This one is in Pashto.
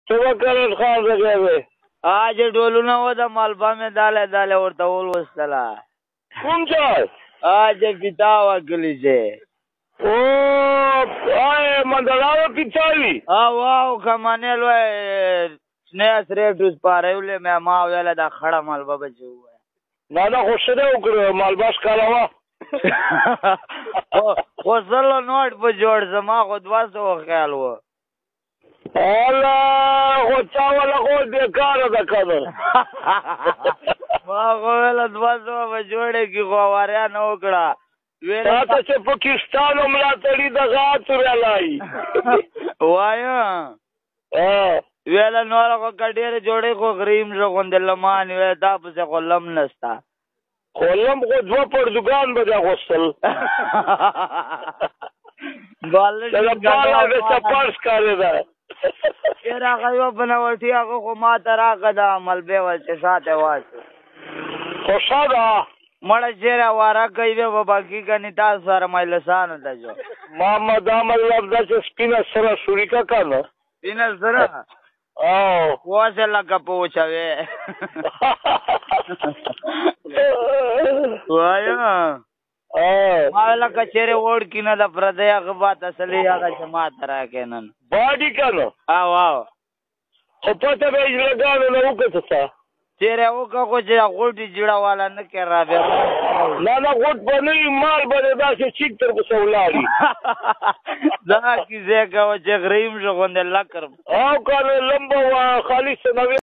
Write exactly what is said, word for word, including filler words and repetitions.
څه وکړل خان زګوي آج ډولونه و د مالبا مې داله داله ورته ولوستله. کوم ځای؟ آج پیتاوا کلی چې او آی مندلاوه پیتاوي او واو کمانې لوی سنې سرې ټوس پارېولې مې ما ویله دا خړه مالبا به چې ووایه نه نه خو ښه دی وکړه مالبا ښکاله خو سلو نوټ په جوړ زما خو دوه سوه خیال و الله خو چا وله خو بېکاره ده که نه ما خو ویله دوه سوه به جوړې کړي خو واریا نه وکړه تا ته چې پاکستان هم ملاتړي دغه اتورېلی وایه ویله نوره خو که ډېرې جوړې خو غریم زه غوندې لمان ویله تا پسې خو لم نسته خو لم خو دوه پرتګان به دې اغوستل بالا د سپر ښکارېده ډېر هغه یو بنوټي هغه خو ما ته راکړه د ملبې ول چې شاته واچو خو ښه ده مړه چېرې واره کوي بیا به باقي کني تاسو سره مجلسانو ته جو ما دا مطلب ده چې سپینه سره شوریکه که نه سپینه سره او اوسې لکه پوچوې وایه ما لکه چېرې وړ کي نه د پردی هغه بات اصلي هغه چې ما ته راکړې نن باډي که نه او او خو پته به یې زړګانو نه وکړه څه چېرې وکړه خو چې غوټې جوړه والا نه کړې رابیا نه نه غوټ به نه وي مال به دې داسې چیک تر پسې ولاړي دا کیسې کوه چې غریم شو غوندې لکر او که نه لمبه وه خالي څه نه